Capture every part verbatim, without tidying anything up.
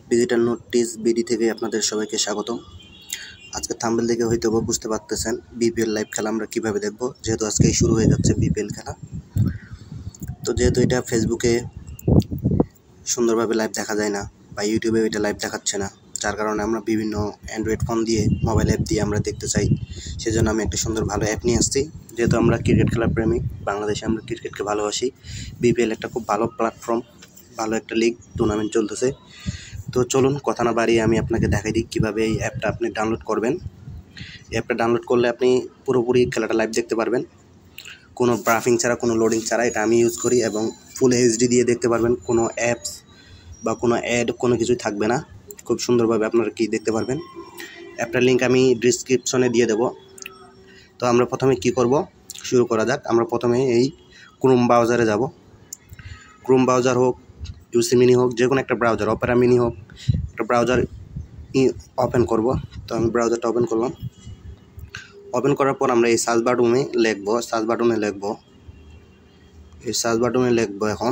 Digital notice BD থেকে আপনাদের সবাইকে স্বাগতম। আজকে থাম্বনেল দেখে হয়তো বুঝতে পারতেছেন বিপিএল লাইভ খেলা আমরা কিভাবে দেখব, যেহেতু আজকেই শুরু হয়ে যাচ্ছে বিপিএল খেলা। তো যেহেতু এটা ফেসবুকে সুন্দরভাবে লাইভ দেখা যায় না বা ইউটিউবে এটা লাইভ দেখাচ্ছে না, যার কারণে আমরা বিভিন্ন অ্যান্ড্রয়েড ফোন দিয়ে মোবাইল অ্যাপ দিয়ে আমরা দেখতে চাই। সেজন্য আমি একটা সুন্দর ভালো অ্যাপ নিয়ে আসছি। যেহেতু আমরা ক্রিকেট খেলার প্রেমিক, বাংলাদেশে আমরা ক্রিকেটকে ভালোবাসি, বিপিএল একটা খুব ভালো প্ল্যাটফর্ম, ভালো একটা লিগ টুর্নামেন্ট চলতেছে। তো চলুন কথা না বাড়িয়ে আমি আপনাকে দেখাই দিই কীভাবে এই অ্যাপটা আপনি ডাউনলোড করবেন। এই অ্যাপটা ডাউনলোড করলে আপনি পুরোপুরি খেলাটা লাইভ দেখতে পারবেন, কোনো ব্রাফিং ছাড়া, কোনো লোডিং ছাড়া। এটা আমি ইউজ করি এবং ফুল এইচডি দিয়ে দেখতে পারবেন, কোনো অ্যাপস বা কোনো অ্যাড কোনো কিছুই থাকবে না। খুব সুন্দরভাবে আপনারা কি দেখতে পারবেন। অ্যাপটার লিঙ্ক আমি ডিসক্রিপশনে দিয়ে দেবো। তো আমরা প্রথমে কি করব, শুরু করা যাক। আমরা প্রথমে এই ক্রোম ব্রাউজারে যাব। ক্রোম ব্রাউজার হোক, ইউসি মিনি হোক, যে কোনো একটা ব্রাউজার, অপেরা মিনি হোক, একটা ব্রাউজার ওপেন করব। তো আমি ব্রাউজারটা ওপেন করলাম। ওপেন করার পর আমরা এই সার্চ বাটনে লিখব সার্চ বাটনে লিখব এই সার্চ বাটনে লিখব এখন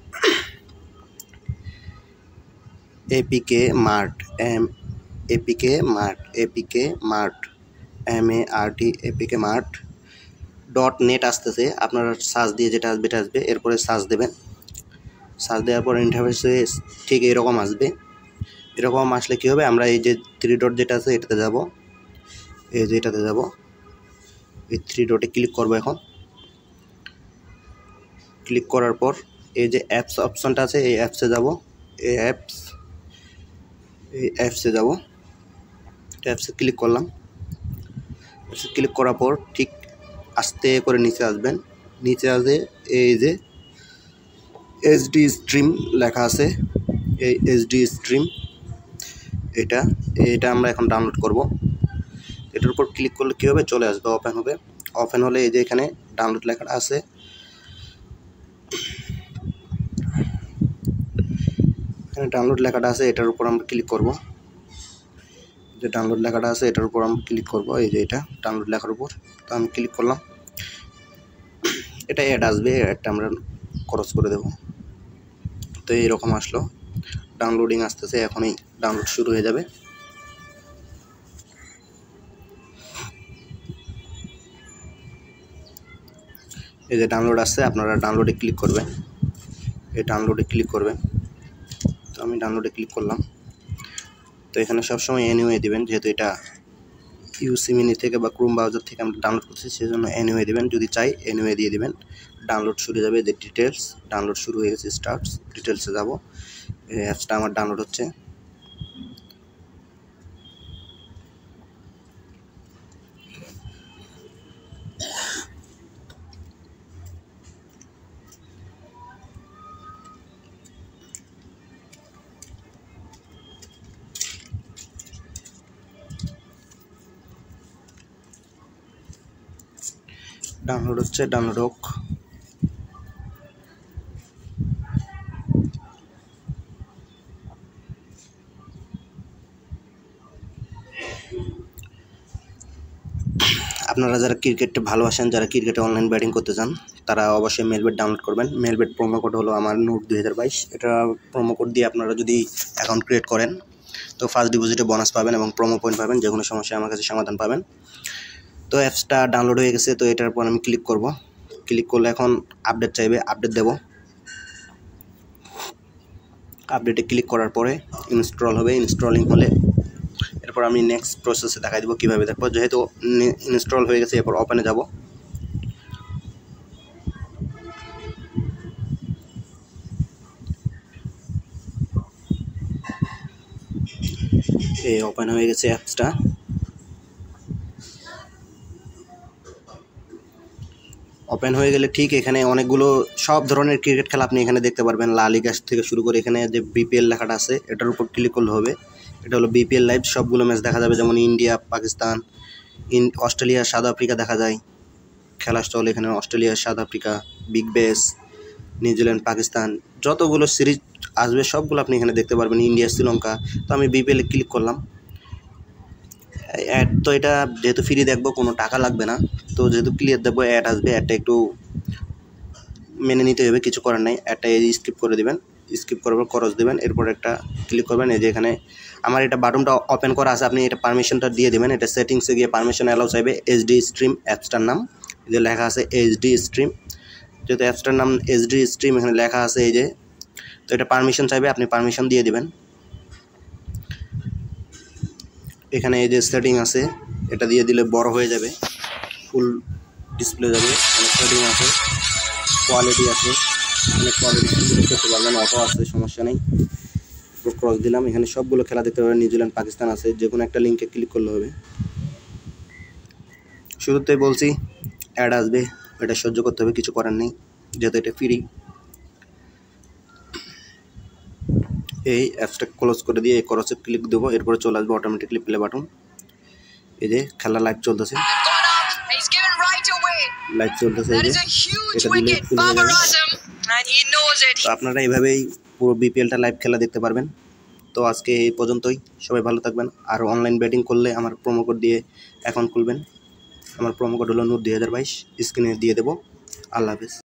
APK mart, M APK mart APK mart M A R T APK mart dot net আসতেছে। আপনারা সার্চ দিয়ে যেটা আসবে এটা আসবে, এরপরে সার্চ দেবেন। সার্চ দেওয়ার পর ইন্টারফেসে ঠিক এরকম আসবে। এরকম আসলে কী হবে, আমরা এই যে থ্রি ডট যেটা আছে এটাতে যাব, এই যে এটাতে যাব, এই থ্রি ডটে ক্লিক করব। এখন ক্লিক করার পর এই যে অ্যাপস অপশনটা আছে, এই অ্যাপসে যাব। এই অ্যাপস এই অ্যাপসে যাব অ্যাপসে ক্লিক করলাম। অ্যাপসে ক্লিক করার পর ঠিক আস্তে করে নিচে আসবেন। নিচে আসে এই যে এইচডি স্ট্রিম লেখা আছে, এই এইচডি স্ট্রিম এটা এটা আমরা এখন ডাউনলোড করব। এটার উপর ক্লিক করলে কী হবে, চলে আসবে, ওপেন হবে। ওপেন হলে এই যে এখানে ডাউনলোড লেখাটা আছে, এখানে ডাউনলোড লেখাটা আছে, এটার উপর আমরা ক্লিক করব। যে ডাউনলোড লেখাটা আছে এটার উপর আমরা ক্লিক করব, এই যে এটা ডাউনলোড লেখার উপর। তো আমি ক্লিক করলাম। এটা অ্যাড আসবে, অ্যাডটা আমরা ক্রস করে দেব। তো এইরকম আসলো, ডাউনলোডিং আসতেছে, এখনই ডাউনলোড শুরু হয়ে যাবে। এই যে ডাউনলোড আসছে, আপনারা ডাউনলোডে ক্লিক করবেন, এই ডাউনলোডে ক্লিক করবেন। তো আমি ডাউনলোডে ক্লিক করলাম। তো এখানে সবসময় এনিওয়ে দিবেন, যেহেতু এটা ইউসি মিনি থেকে বা ক্রোম ব্রাউজার থেকে আমরা ডাউনলোড করছি, সেই জন্য এনিওয়ে দিবেন। যদি চাই এনিওয়ে দিয়ে দিবেন। ডাউনলোড শুরু যাবে, যে ডিটেলস ডাউনলোড শুরু হয়ে গেছে, স্টার্টস ডিটেলসে যাব। এই অ্যাপসটা আমার ডাউনলোড হচ্ছে। ডাউনলোড হচ্ছে, ডাউনলোড হোক। আপনারা যারা ক্রিকেটে ভালোবাসেন, যারা ক্রিকেটে অনলাইন ব্যাটিং করতে চান, তারা অবশ্যই মেলবেট ডাউনলোড করবেন। মেলবেট প্রোমো কোড হলো আমার নোট দুই হাজার বাইশ। এটা প্রোমো কোড দিয়ে আপনারা যদি অ্যাকাউন্ট ক্রিয়েট করেন তো ফার্স্ট ডিপোজিটে বোনাস পাবেন এবং প্রোমো পয়েন্ট পাবেন, যে কোনো সমস্যায় আমার কাছে সমাধান পাবেন। তো অ্যাপসটা ডাউনলোড হয়ে গেছে। তো এটার পর আমি ক্লিক করব। ক্লিক করলে এখন আপডেট চাইবে, আপডেট দেব। আপডেটে ক্লিক করার পরে ইনস্টল হবে। ইনস্টলিং হলে এরপর আমি নেক্সট প্রসেসে দেখাই দেবো কীভাবে দেখবো। যেহেতু ইনস্টল হয়ে গেছে, এরপর ওপেনে যাব। এই ওপেন হয়ে গেছে অ্যাপসটা। ওপেন হয়ে গেলে ঠিক এখানে অনেকগুলো সব ধরনের ক্রিকেট খেলা আপনি এখানে দেখতে পারবেন। লা লিগা থেকে শুরু করে এখানে যে বিপিএল লেখাটা আছে এটার উপর ক্লিক করলে হবে। এটা হলো বিপিএল লাইভ, সবগুলো ম্যাচ দেখা যাবে, যেমন India, Pakistan, in Australia, south Africa দেখা যায়। খেলা চলে এখানে Australia, south Africa, Big Bash, New Zealand, Pakistan, যতগুলো সিরিজ আসবে সবগুলো আপনি এখানে দেখতে পারবেন, ইন্ডিয়া, শ্রীলঙ্কা। তো আমি বিপিএলে ক্লিক করলাম। অ্যাড তো এটা যেহেতু ফ্রি দেখবো, কোনো টাকা লাগবে না। তো যেহেতু ক্লিয়ার দেখবো, অ্যাড আসবে, অ্যাডটা একটু মেনে নিতে হবে, কিছু করার নাই। অ্যাডটা স্কিপ করে দেবেন। স্কিপ করবেন, ক্রস দেবেন, এরপর একটা ক্লিক করবেন। এই যে এখানে আমার এটা বাটনটা ওপেন করা আছে, আপনি এটা পারমিশনটা দিয়ে দেবেন। এটা সেটিংসে গিয়ে পারমিশন অ্যালাউ চাইবে। এইচডি স্ট্রিম অ্যাপসটার নাম এই যে লেখা আছে এইচডি স্ট্রিম, যেহেতু অ্যাপসটার নাম এইচডি স্ট্রিম এখানে লেখা আছে এই যে, তো এটা পারমিশন চাইবে, আপনি পারমিশন দিয়ে দিবেন। এখানে এই যে সেটিং আছে, এটা দিয়ে দিলে বড় হয়ে যাবে, ফুল ডিসপ্লে যাবে। সেটিং আছে, কোয়ালিটি আছে, এখানে কোয়ালিটি করতে পারবেন, অটো আছে, সমস্যা নেই। ক্রস দিলাম, এখানে সবগুলো খেলা দেখতে পাবেন। নিউজিল্যান্ড পাকিস্তান আছে, যে কোনো একটা লিঙ্কে ক্লিক করলে হবে। শুরুতেই বলছি অ্যাড আসবে, এটা সহ্য করতে হবে, কিছু করার নেই, যেহেতু এটা ফ্রি। এই অ্যাপসটা ক্লোজ করে দিয়ে এই ক্রসে ক্লিক দেবো, এরপরে চলে আসবে অটোমেটিকলি প্লে বাটন। এই যে খেলা লাইভ চলতেছে, লাইভ চলতেছে এই যে, এটা দিলে ফুল হয়ে যাবে। তো আপনারা এইভাবেই পুরো বিপিএলটা লাইভ খেলা দেখতে পারবেন। তো আজকে এই পর্যন্তই, সবাই ভালো থাকবেন। আর অনলাইন ব্যাটিং করলে আমার প্রোমো কোড দিয়ে অ্যাকাউন্ট খুলবেন। আমার প্রোমো কোড হলো নূর দুই হাজার বাইশ, স্ক্রিনে দিয়ে দেবো। আল্লাহ হাফেজ।